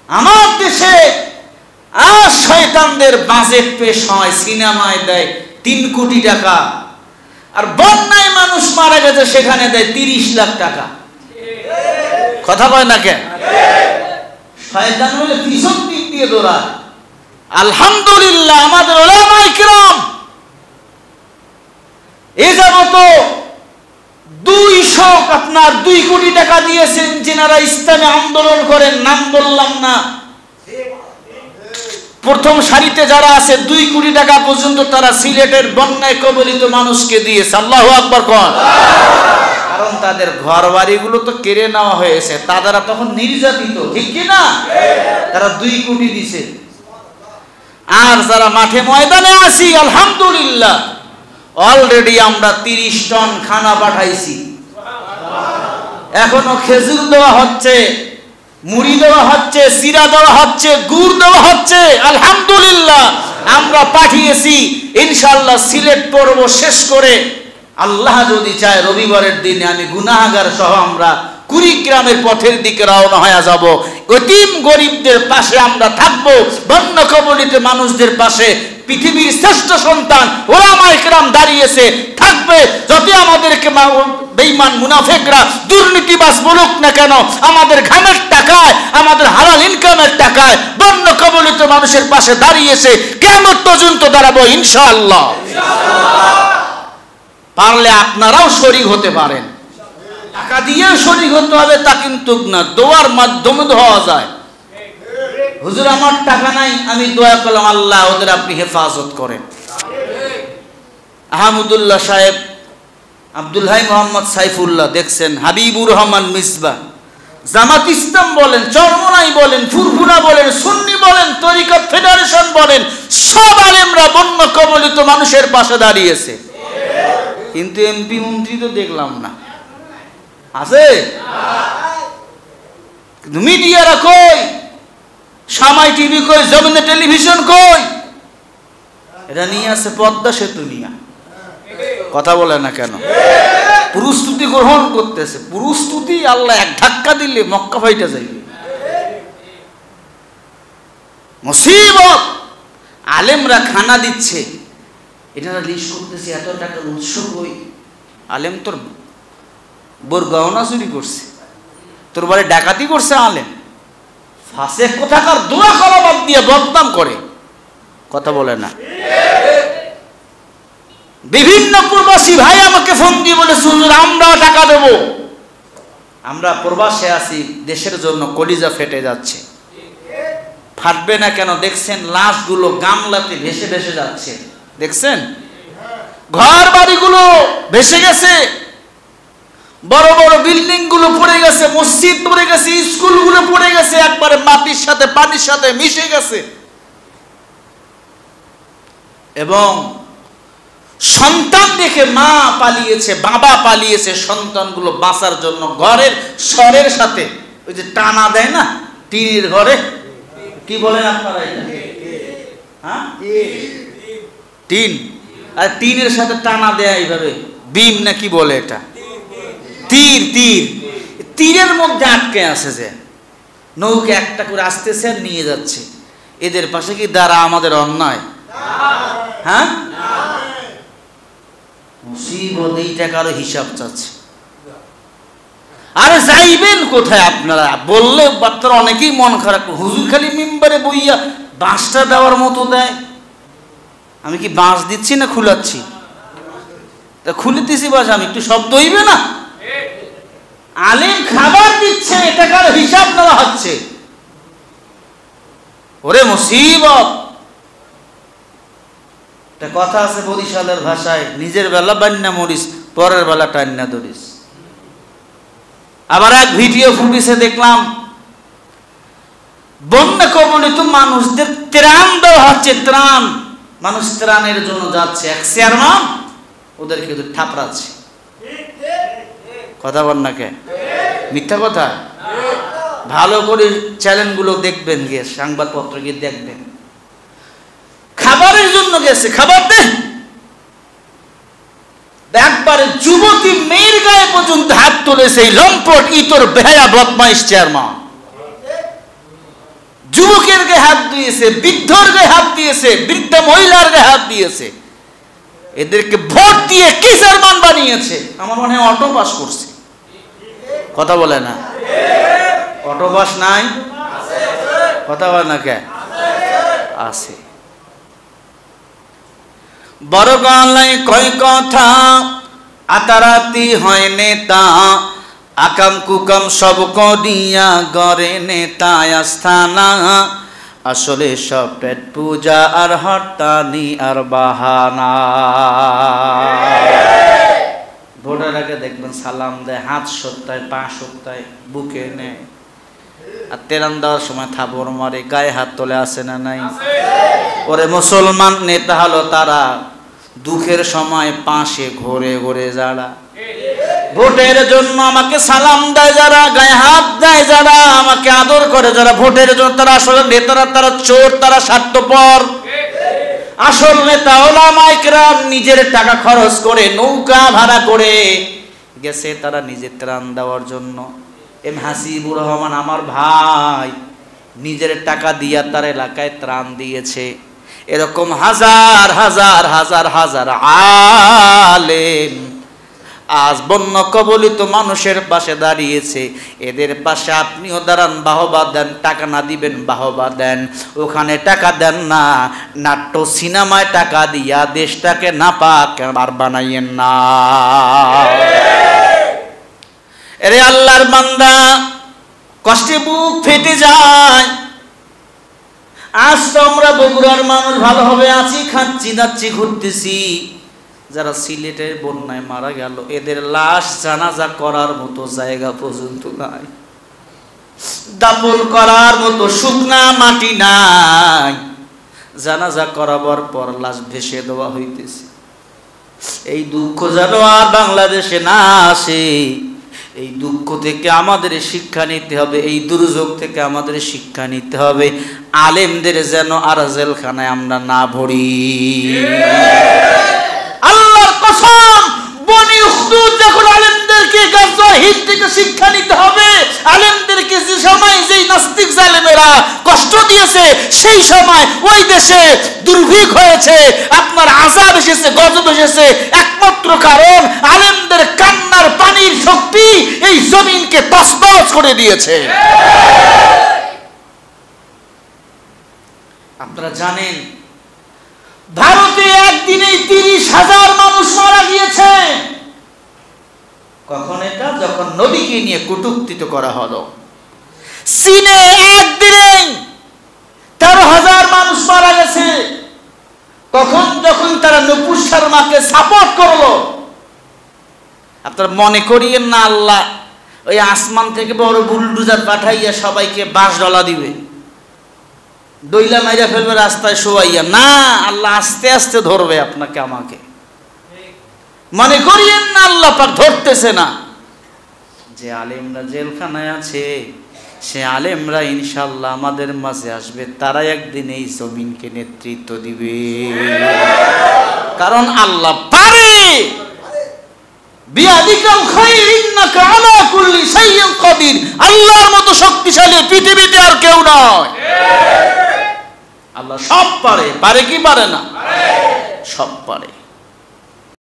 আমার দেশে আর শয়তানদের বাজেট পেশ হয়, সিনেমায় দেয় 3 কোটি টাকা, আর বন্যায় মানুষ মারা গেছে সেখানে দেয় 30 লাখ টাকা। কথা কয় না কেন? শয়তান হলে পিছন দিক দিয়ে দৌড়ায়। আলহামদুলিল্লাহ আমাদের উলামায়ে কিরাম এ যাবত 2 কোটি টাকা দিয়েছেন, যেনারা ইসলামে আন্দোলন করেন, নাম বললাম না। প্রথম সারিতে যারা আছে 2 কোটি টাকা পর্যন্ত তারা সিলেটের বন্যায় কবলিত মানুষকে দিয়েছে। আল্লাহু আকবার কোন। কারণ তাদের ঘর বাড়িগুলো তো কেড়ে নেওয়া হয়েছে, তারা তখন নির্যাতিত, ঠিক কি না? তারা 2 কোটি দিয়েছে। আর যারা মাঠে ময়দানে আছি আলহামদুলিল্লাহ অলরেডি আমরা 30 টন খানা পাঠাইছি। এখনো খেজুর দেওয়া হচ্ছে, মুড়ি দেওয়া হচ্ছে, সিরা দেওয়া হচ্ছে, গুড় দেওয়া হচ্ছে। আলহামদুলিল্লাহ আমরা পাঠিয়েছি। ইনশাআল্লাহ সিলেট পর্ব শেষ করে আল্লাহ যদি চায় রবিবারের দিনে আমি গুনাহগার সহ আমরা কুড়িগ্রামের পথের দিকে রওনা হয়ে যাব। এতিম গরিবদের পাশে আমরা থাকবো, বন্যা কবলিত মানুষদের পাশে। পৃথিবীর শ্রেষ্ঠ সন্তান উলামায়ে কিরাম দাঁড়িয়েছে, থাকবে। যদি আমাদেরকে বেঈমান মুনাফিকরা দুর্নীতিবাজ বলুক না কেন, আমাদের ঘামের টাকায়, আমাদের হালাল ইনকামের টাকায় বন্যা কবলিত মানুষের পাশে দাঁড়িয়েছে। কিয়ামত পর্যন্ত দাঁড়াবো ইনশাআল্লাহ। পারলে আপনারাও শরীক হতে পারেন। টাকা দিয়ে শরীক হতে হবে তা কিন্তু না, দোয়ার মাধ্যমে হওয়া যায়। হুজুর আমার টাকা নাই, আমি দোয়া করলাম আল্লাহ ওদের আপনি হেফাজত করেন। আহমদুল্লাহ সাহেব, আব্দুল হাই মোহাম্মদ সাইফুল্লাহ দেখছেন, হাবিবুর রহমান মিসবাহ, জামাত ইসলাম বলেন, চরমনাই বলেন, ফুরফুরা বলেন, সুন্নি বলেন, তরিকত ফেডারেশন বলেন, সব আলেমরা বন্যা কবলিত মানুষের পাশে দাঁড়িয়েছে। কিন্তু এমপি মন্ত্রী তো দেখলাম না, আছে? মিডিয়ারা কই? সামাই টিভি কই? জমিনে টেলিভিশন কই? এটা নিয়ে আছে পদ্মা সেতু নিয়ে। কথা বলে না কেন? প্রস্তুতি গ্রহণ করতেছে। প্রস্তুতি আল্লাহ এক ধাক্কা দিলে মক্কা ফাইটা যাইবে। মুসিবত। আলেমরা খানা দিচ্ছে, এটারা লিস্ট করতেছে, এত টাকার উৎস কই? আলেম তোর বোর গহনা চুরি করছে, তোর বাড়ি ডাকাতি করছে আলেম। ফাসেক কোথাকার দোয়া করা বাদ দিয়ে বদনাম করে। কথা বলে না? বিভিন্ন প্রবাসী ভাই আমাকে ফোন দিয়ে বলে হুজুর আমরাও টাকা দেব। আমরা প্রবাসে আছি, দেশের জন্য কলিজা ফেটে যাচ্ছে। ফাটবে না কেন? দেখছেন লাশগুলো গামলাতে ভেসে ভেসে যাচ্ছে, দেখছেন? ঘর বাড়িগুলো ভেসে গেছে, বড় বড় বিল্ডিং গুলো পড়ে গেছে, মসজিদ পড়ে গেছে, স্কুলগুলো পড়ে গেছে, একবারে মাটির সাথে পানির সাথে মিশে গেছে। এবং সন্তান দেখে মা পালিয়েছে, বাবা পালিয়েছে সন্তানগুলো বাঁচার জন্য। ঘরের সরের সাথে ওই যে টানা দেয় না টিনের ঘরে, কি বলেন আপনারা এটা? হ্যাঁ, টিন। আর টিনের সাথে টানা দেয় এইভাবে, বিম না কি বলে এটা, তীর। তীরের মধ্যে আটকে আছে যে নৌকা একটা করে আসতেছে আর নিয়ে যাচ্ছে। এদের পাশে কি দ্বারা আমাদের অন্যায়? হ্যাঁ, মুসিবত। এই টাকারও হিসাব চাচ্ছে। আরে যাইবেন কোথায় আপনারা? বললে বাচ্চারা অনেকেই মন খারাপ। হুজুর খালি মিম্বারে বইয়া বাঁশটা দেওয়ার মতো দেয়। আমি কি বাঁশ দিচ্ছি না খুলাচ্ছি? তা খুলিতেছি বাস, আমি একটু শব্দ হইবে না? আলেম খাবার দিচ্ছে, টাকার হিসাব নেওয়া হচ্ছে। ওরে মুসিবত। একটা কথা আছে বরিশালের ভাষায়, নিজের বেলা বান্না মরিস, পরের বেলা টান্না ধরিস। আবার এক ভিডিও ফুটেজে দেখলাম বন্যা কবলিত মানুষদের ত্রাণ দেওয়া হচ্ছে। ত্রাণ, মানুষ ত্রাণের জন্য যাচ্ছে, এক চেয়ারম্যান ওদেরকে ঠাপড়াচ্ছে। কথা বল না কে? মিথ্যা কথা? ভালো করে চ্যানেলগুলো দেখবেন, গিয়ে সংবাদপত্র গিয়ে দেখবেন। খাবারের জন্য গেছে, খাবার দে। একবারে যুবতী মেয়ের গায়ে পর্যন্ত হাত তুলেছে এই লম্পট ইতর বেহায়া বদমাইশ চেয়ারম্যান। যুবকের গায়ে হাত দিয়েছে, বৃদ্ধর গায়ে হাত দিয়েছে, বৃদ্ধ মহিলার গায়ে হাত দিয়েছে। এদেরকে ভোট দিয়ে কি চেয়ারম্যান বানিয়েছে? আমার মনে হয় অটো পাস করছে। কথা বলে না, অটো পাস নাই? কথা বলে না কে? আছে। বড় গলায় কয় কথা, আতারাতি হয় নেতা, আকাম কুকাম সব করিয়া গড়ে নেতা আস্থানা, আসলে সব পেট পূজা আর হরতালি আর বাহানা। ভোটের আগে দেখবেন সালাম দেয়, হাত সত্তায়, পা সত্তায়, বুকে নেয়, আর তেরান দেওয়ার সময় থাবর মারে, গায়ে হাত তোলে, আসে না নাই? ওরে মুসলমান নেতা হলো তারা, দুঃখের সময় পাশে ঘুরে ঘুরে যারা, ভোটের জন্য আমাকে সালাম দেয় যারা, গায়ে হাত দেয় যারা, আমাকে আদর করে যারা, ভোটের জন্য তারা আসলে নেতারা, তারা চোর, তারা স্বার্থপর। আসল নেতা ওলামায়ে কেরাম নিজের টাকা খরচ করে, নৌকা ভাড়া করে গেছে তারা নিজের ত্রাণ দেওয়ার জন্য। এম হাসিবুর রহমান আমার ভাই নিজের টাকা দিয়া তার এলাকায় ত্রাণ দিয়েছে। এরকম হাজার হাজার হাজার হাজার আলেম আজ বন্য কবলিত মানুষের পাশে দাঁড়িয়েছে। এদের পাশে আপনিও দাঁড়ান, বাহবা দেন। টাকা না দিবেন বাহবা দেন, ওখানে টাকা দেন না, নাট্য সিনেমায় টাকা দিয়া দেশটাকে নাপাক আর বানাইয়েন না। এরে আল্লাহর বান্দা, কষ্টে বুক ফেটে যায়। আজ তো আমরা বগুড়ার মানুষ ভালোভাবে আছি, খাচ্ছি যাচ্ছি ঘুরতেছি। যারা সিলেটের বন্যায় মারা গেল, এদের লাশ জানাজা করার মতো জায়গা পর্যন্ত নাই, দাফন করার মতো শুকনা মাটি নাই। জানাজা করাবার পর লাশ ভেসে দেওয়া হইতেছে। এই দুঃখ যেন আর বাংলাদেশে না আসে। এই দুঃখ থেকে আমাদের শিক্ষা নিতে হবে, এই দুর্যোগ থেকে আমাদের শিক্ষা নিতে হবে। আলেমদের যেন আর জেলখানায় আমরা না ভরি। আল্লাহর কসম, বনি উখদুদ যখন আলেমদেরকে গাজা হিন্দ থেকে শিক্ষা নিতে হবে, আলেমদেরকে যে সময় যেই নাস্তিক জালেমেরা কষ্ট দিয়েছে, সেই সময় ওই দেশে দুর্ভিক্ষ হয়েছে, আপনার আযাব এসেছে, গজব এসেছে। একমাত্র কারণ আলেমদের কান্নার পানির শক্তি এই জমিনকে তছনছ করে দিয়েছে। আপনারা জানেন ভারতে একদিনে 30,000 মানুষ মারা গিয়েছে। কখন এটা? যখন নবীকে নিয়ে কটূক্তিত করা হলো। চীনে একদিনে 13,000 মানুষ মারা গেছে। কখন? যখন তারা নূপুর শর্মাকে সাপোর্ট করলো। আপনারা মনে করিয়েন না আল্লাহ ওই আসমান থেকে বড় বুলডোজার পাঠাইয়া সবাইকে বাঁশ ডলা দিবে, দইলা মাইরা ফেলবে রাস্তায় শোয়াইয়া। না, আল্লাহ আস্তে আস্তে ধরবে আপনাকে আমাকে। মনে করিয়েন না আল্লাহ পাক ধরতেছে না। যে আলেমরা জেলখানায় আছে, সে আলেমরা ইনশাআল্লাহ আমাদের মাঝে আসবে। তারা একদিন এই জমিনকে নেতৃত্ব দিবে, কারণ আল্লাহ পারে। বিয়াদিকাল খায়র ইন্নাকা আলা কুল্লি শাইইন কাদির। আল্লাহর মতো শক্তিশালী পৃথিবীতে আর কেউ নয়। আল্লাহ সব পারে। পারে কি পারে না? সব পারে।